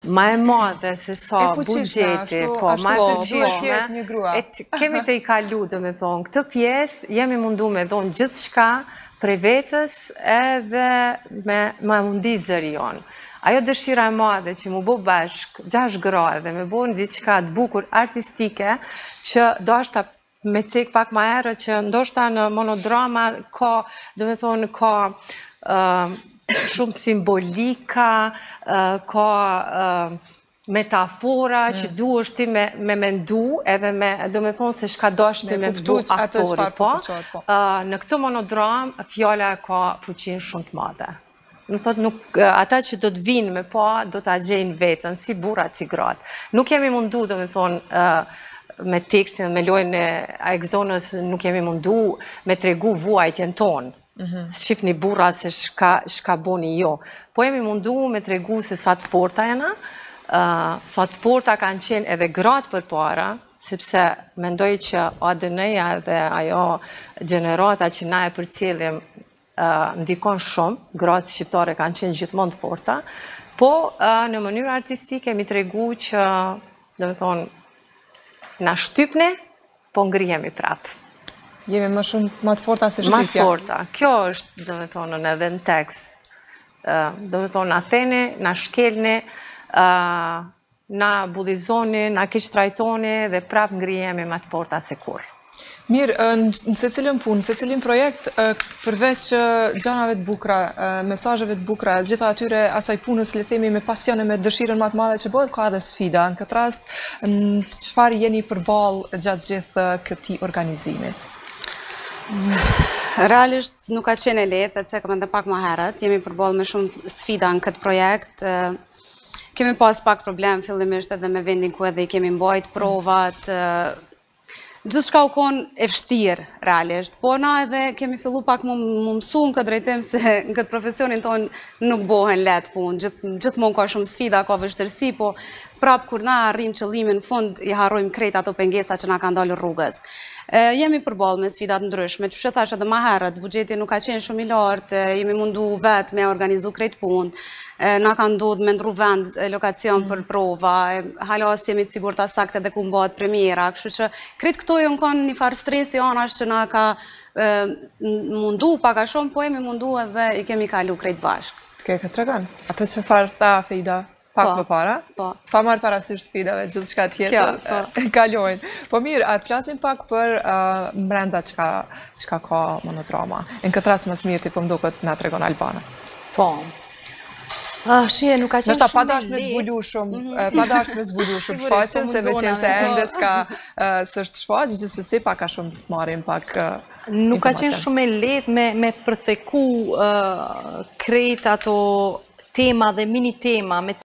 ma e madhe se sa buxheti, po, ma e fuqishme, kemi të i kalu, do me thonë, këtë pjesë jemi mundu me thonë gjithë shka prej vetës edhe me mundi zëri jonë. Ajo dëshira e madhe që mu bo bashk 6 gra dhe me bo në diçka të bukur artistike që do ashta me cek pak ma herë që ndoshta në monodrama ka, do me thonë, ka shumë simbolika, ka metafora që du është ti me mendu edhe me, do me thonë se shka do është ti me mendu aktori, po. Në këtë monodram, fjalla ka fuqin shumë të madhe. Në thotë, ata që do të vinë me pa, do të agjenë vetën, si burat, si gratë. Nuk kemi mundu, do me thonë, me tekstin, me lojnë e egzonës, nuk kemi mundu me tregu vuajtjen tonë. Shifni burra se shka boni jo. Po jemi mundu me tregu se sa të forta jena, sa të forta kanë qenë edhe gratë për para, sepse mendoj që ADN-ja dhe ajo gjenerata që na e përcjellim ndikon shumë, gratë shqiptare kanë qenë gjithmonë të forta, po në mënyrë artistike mi tregu që, do me thonë, na shtypni, po ngrihemi prapë. Jemi më shumë më të forta se shtypja. Më të forta. Kjo është, do me thonë, edhe në tekst. Do me thonë, na theni, na shkelni, na bullizoni, na kishtrajtoni dhe prapë ngrihemi më të forta se kur. Mirë, në se cilën punë, se cilin projekt, përveç gjanave të bukra, mesazheve të bukra, gjitha atyre asaj punës le themi me pasione, me dëshirën më të madhe që bëhet ka edhe sfida. Në këtë rast, në çfarë jeni përballë gjatë gjithë këtij organizimi? Realisht nuk ka qenë e lehtë, se kam edhe pak më herët, jemi përballë me shumë sfida në këtë projekt. Kemi pas pak problem fillimisht edhe me vendin ku edhe i kemi mbajt provat. Gjithë shka u konë e vështirë, realisht, po na edhe kemi fillu pak më mësu në këtë drejtim se në këtë profesionin tonë nuk bohen letë punë, gjithmonë ka shumë sfida, ka vështërsi, po prapë kur na arrim qëllimin në fund i harrojmë krejt ato pengesa që na kanë dalë rrugës. Jemi përballë me sfidat ndryshme, që që thash edhe ma herët, buxheti nuk ka qenë shumë i lartë, jemi mundu vetë me organizu krejt punë, na ka ndodhur me ndru vend, lokacion për prova, halas jemi të sigurta sakte dhe ku mbahet premiera, kështu që krejt këto ju në kanë një farë stresi anash që na ka mundu pak a shumë, po jemi mundu edhe i kemi kalu krejt bashkë. Të ke këtë tregon? Ato që farë ta Fejda? Pak më para, pa marrë parasysh sfidave, gjithë shka tjetër, kalojnë. Po mirë, atë flasim pak për mbrenda qka ka monodrama. Në këtë rast mësë mirë ti po mdukët nga tregon Albana. Po. Shie, nuk ka qenë shumë pa dasht me zbulu shumë shfaqen, se me qenë se endes ka sështë shfaqen, që se si pak ka shumë të marim pak informacion. Nuk ka qenë shumë e lehtë me përtheku krejt ato tema dhe mini tema,